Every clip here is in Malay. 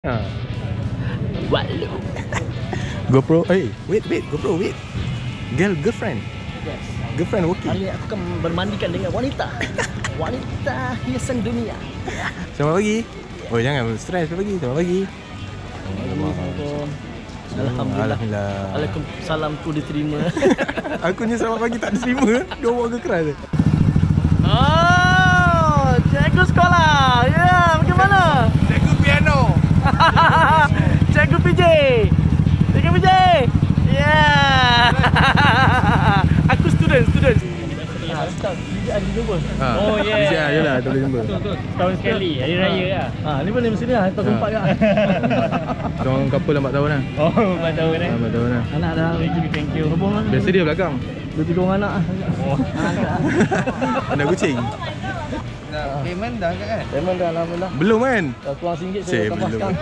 Ha. Walu. GoPro, wait, GoPro, wait. Girlfriend. Yes. Girlfriend working. Hari ini aku akan bermandikan dengan wanita. Wanita hiasan dunia. Selamat pagi. Oh, jangan stres pagi. Selamat pagi. Alhamdulillah. Alhamdulillah. Waalaikumsalamku diterima. Aku ni selamat pagi tak diterima. Dia buat ke keras je. Oh, cikgu sekolah. Ya, bagaimana? Cikgu piano. Cikgu PJ. Cikgu PJ. Ya. Aku student. Ada jumpa. Oh, yeah. Yalah, tak boleh jumpa. Tahun sekali, hari raya lah. Ni pun mesti ni lah, tahun keempat kan. Orang couple lambat tahun lah. Oh, 4 tahun eh. Lambat tahun lah. Anak dah. Thank you. Hubung lah. Biasa dia belakang. 2-3 orang anak. Oh. Anak kucing. Payment dah agak kan? Payment dah alhamdulillah. Belum kan? Keluar RM1 saya tambahkan.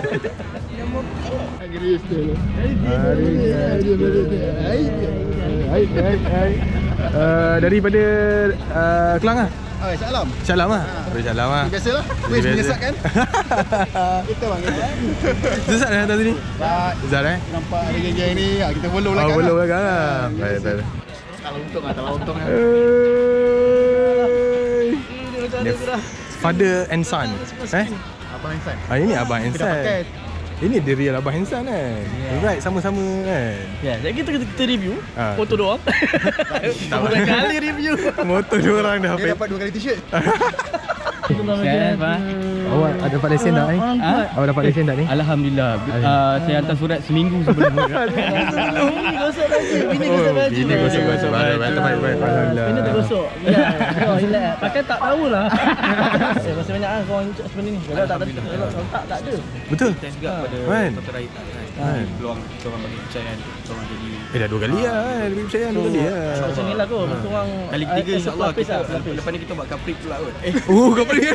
Daripada Kelang lah? Oh, Syalam. Syalam lah? Syalam lah. Biasalah. Weh, menyesatkan. Kita bang, kita. Sesat dah datang sini? Sesat Nampak ada geng-geng ni, kita follow lah kan. Follow belakang lah. Baik. Kalau untung lah, kalau untung lah. Father and son. Abang Insan. Ini abang and Kita dah son. pakai. Ini the real abang and son kan. Right, sama-sama kan. Ya, jadi kita review foto doang. Berapa kali review. Motor dia orang dah Dia dapat 2 kali t-shirt. Awak ada dapat lesen tak ni? Awak dapat lesen tak ni? Alhamdulillah. Saya hantar surat seminggu sebelum. Bini gosok baju. Bini gosok baju. Bini gosok baju. Baik. Alhamdulillah. Bini tak gosok. Ya. Relax. Pakai tak tahulah. Masih banyak kan korang sebenarnya ni. Kalau tak ada. Betul. Test juga pada Kan? Kota Raya Kan? peluang kita orang bagi kepercayaan kita orang jadi Dah 2 kali lah kan. Lebih percaya 2 kali lah. Macam ni lah kot. Betul orang. kali ketiga insyaAllah kita lepas ni kita buat kaprik pula kot. Kau pergi.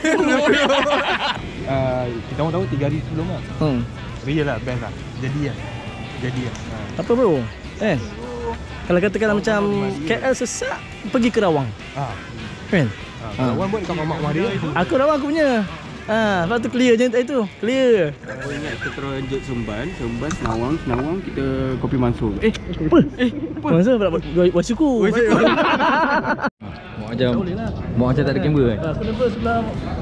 Kita orang tahu 3 hari sebelum lah. Real lah, best lah. Jadi lah. Apa bro? Kalau katakan macam KL sesak, pergi ke Rawang. Kan? Kalau orang buat dekat mak dia. Aku Rawang aku punya. Lepas tu clear je itu. Clear. Kalau ingat kita terlanjut Seremban, Senawang kita Kopi Mansur. Apa? Masa pula buat syukur. Mak macam tak ada kamera kan? Aku nampak sebelah.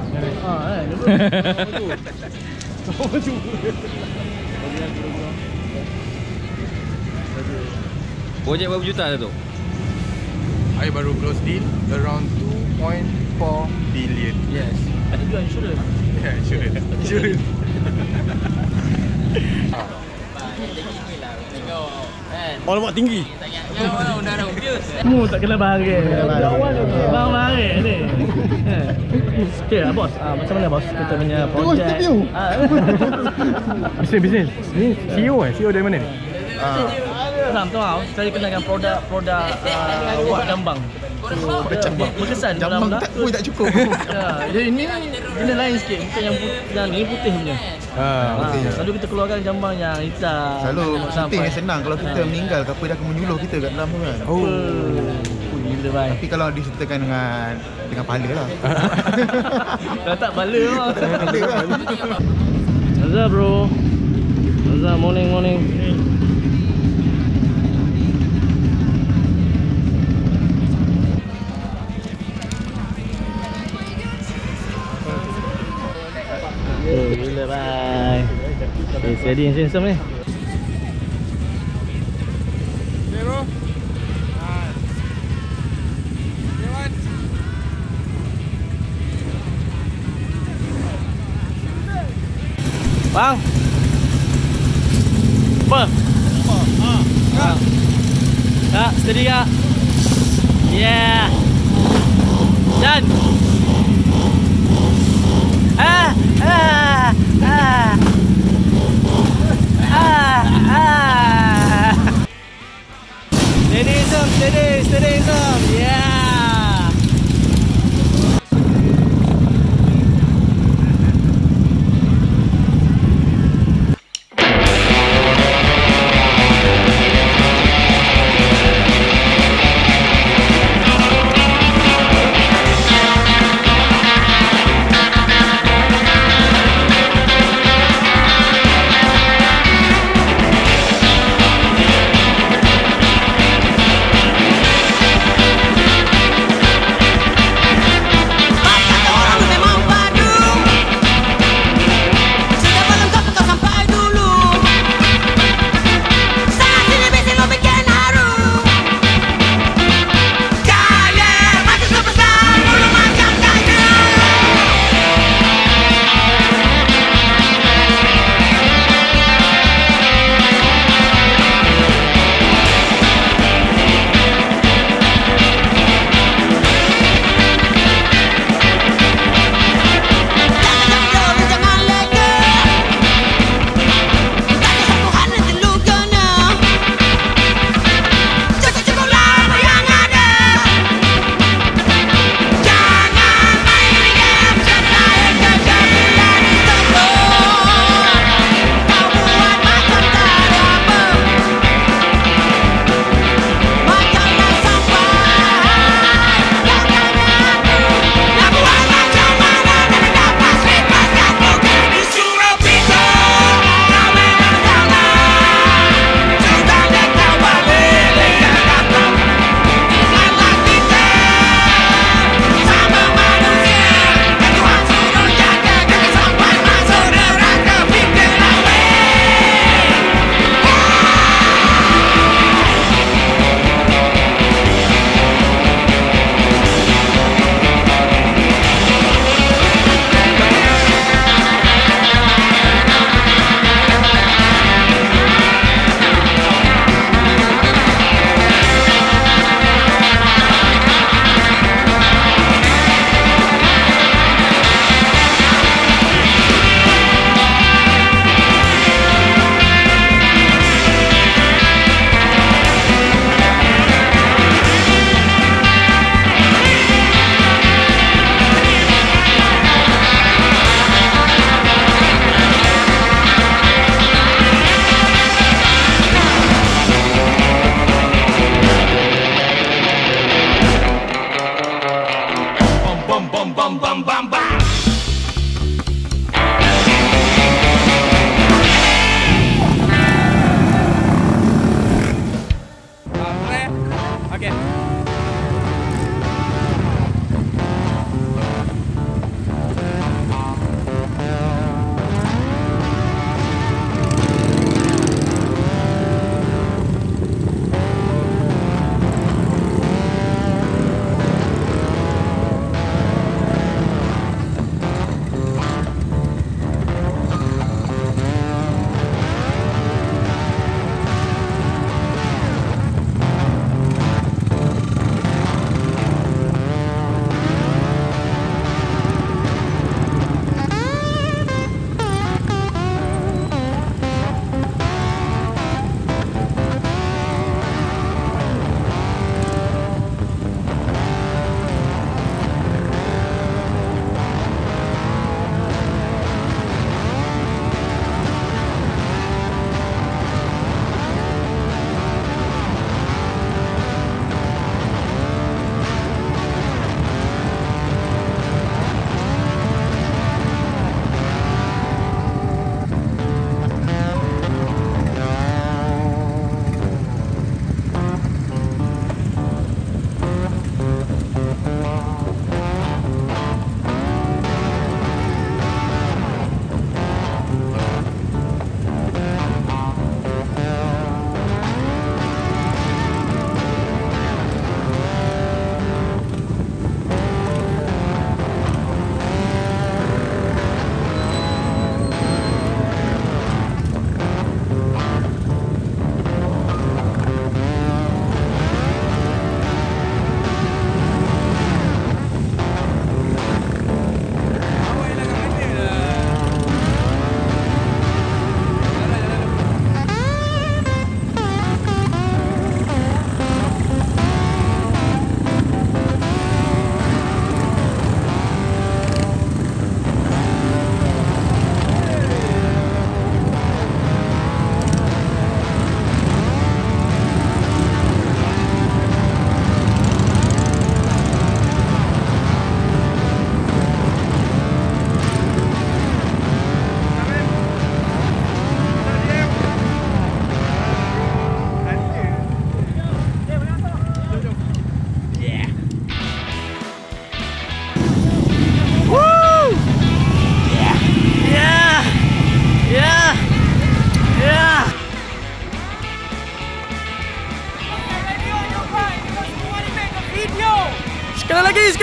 Projek berapa juta dah tu? I baru close deal around 2.4 billion. Yes. Ada juga insurans. Yeah, sure. Oh, lemak tinggi. Tak kena bahagia. Bang bahagia ni. Okay lah bos. Macam mana bos kita punya projek? Bisnes. Ni CEO CEO dari mana ni? Faham tahu saya kenalkan produk buat jambang. Berkesan Jambang tak pun tak cukup. Ya, jadi ini benda lain sikit. Bukan yang ni putih punya. Selalu kita keluarkan jambang yang hitam. Selalu putih yang senang. Kalau kita meninggal, kapal dia akan menyuluh kita kat dalam tu kan. Gila bhai. Tapi kalau disertakan dengan pahala lah. Kalau tak bala lah. Pahala kan. Azhar bro. Azhar morning. Gila bhai. Steady yang handsome ni. Bang. Apa? Kak, steady kak. Yeah. Dan. Steady some. Yeah.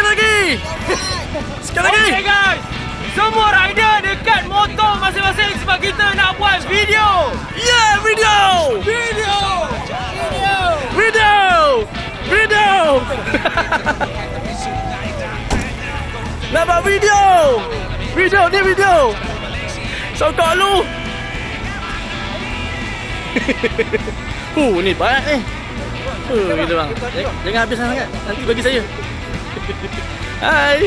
lagi. Sekali lagi. Okay guys, semua rider dekat motor masing-masing sebab kita nak buat video. Yeah, video. Video. Nak buat video. Video. Sokok lu. Ni banyak ni. Gitu bang. Jangan habis sangat. Nanti bagi saya. Hai.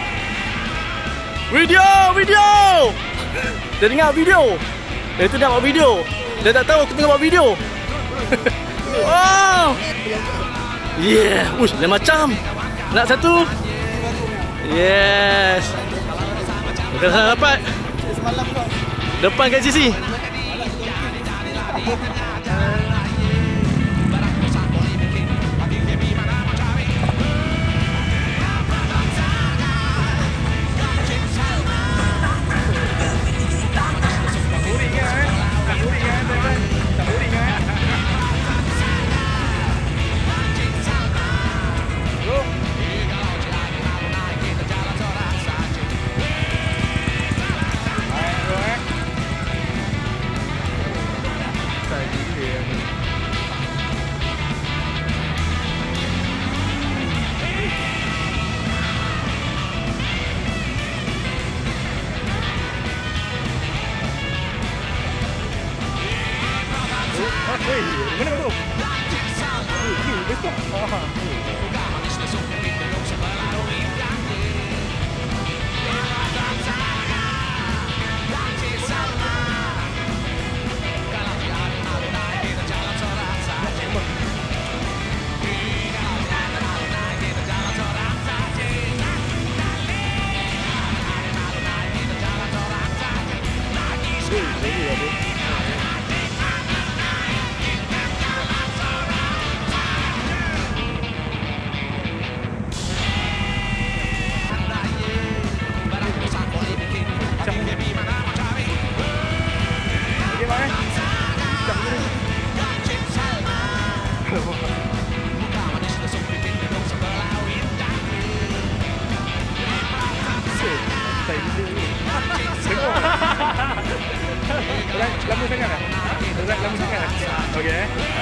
Video. Dia dengar video. Dia tu nak buat video. Dia tak tahu aku tengah buat video. Wow. Yeah. Ush, lain macam. Nak satu. Yes. Kita dah dapat. Depan kat sisi. Lama sangat lah. Lama sangat lah. Okey.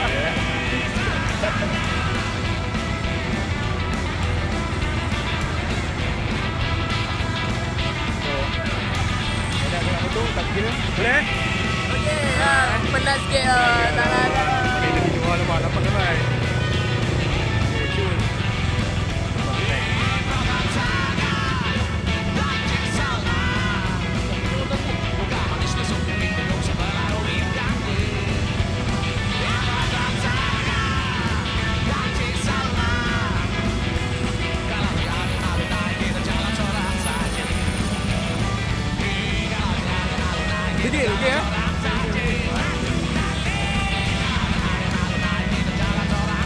Nak motor tak kira. Boleh? Okey, penat sikit. Tak lah. Wah, nampak ramai. Sedih, okey ya?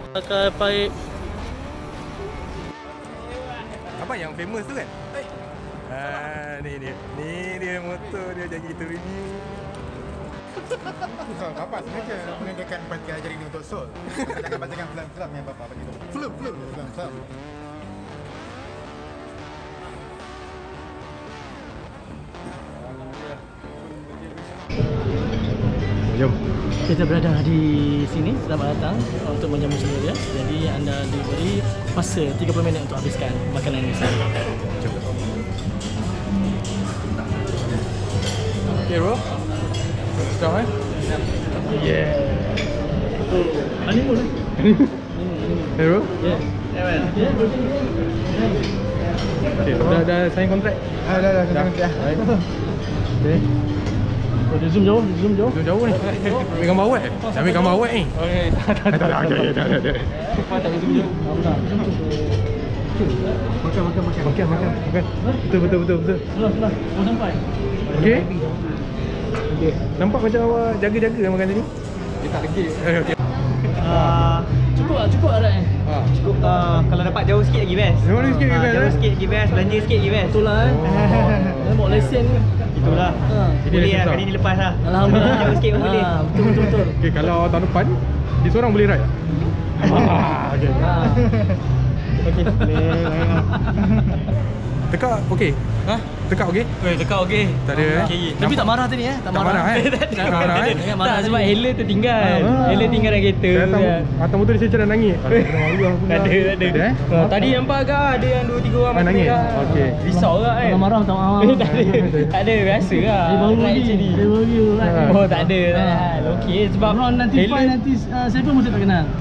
Pakai baik. Apa yang famous tu kan? Ni dia motor dia jadi kita review. Bapak sengaja mengadakan pagi ajar ini untuk Sol. Jangan bacakan film-film yang bapak bagi tu. Film-film. Jom. Kita berada di sini, selamat datang untuk menjamu semuanya. Jadi anda diberi masa 30 minit untuk habiskan makanan ini. Okay bro. Sekarang Yeah. Honeymoon lah. Hey bro. Yeah. Okay, dah sign kontrak. Dah. Okay. Oh, dia zoom jauh, Jauh ni. Ambil gambar awet. Ambil gambar awet ni. Okay, tak. Tak ada. Makan. Betul. Selah. Oh, sampai. Okey. Nampak macam awak jaga-jaga makan tadi. Dia tak lagi. Okey. Cukup lah ni. Cukup kalau dapat jauh sikit lagi best. Jauh sikit lagi best, Jauh sikit lagi best, belanja sikit lagi best. Betul lah Dia bawa lesen ni. Itulah. Boleh lah, lesen kali ni lepas lah. Alhamdulillah. Jauh sikit pun boleh. Betul. Okey, kalau tahun depan dia seorang boleh ride. Okey. Okey. Tekak okey. Tekak okey? Tekak okey. Tak ada Tapi tak marah tadi Tak marah Tak marah Tak, sebab Hela tertinggal. Hela tinggal dalam kereta. Atas motor dia macam nangis. Tak ada. Tadi nampak agak ada yang 2-3 orang mati nangis? kat. Okey. Risau lah kan. Tak marah. Tak ada, biasa lah. Baru Ride lagi. macam ni. Oh tak ada. Okey, sebab Ron nanti Hela Fai nanti siapa mesti tak kenal.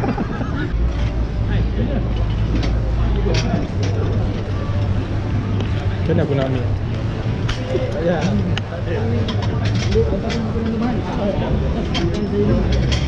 Macam mana aku nak ambil? Tak ada.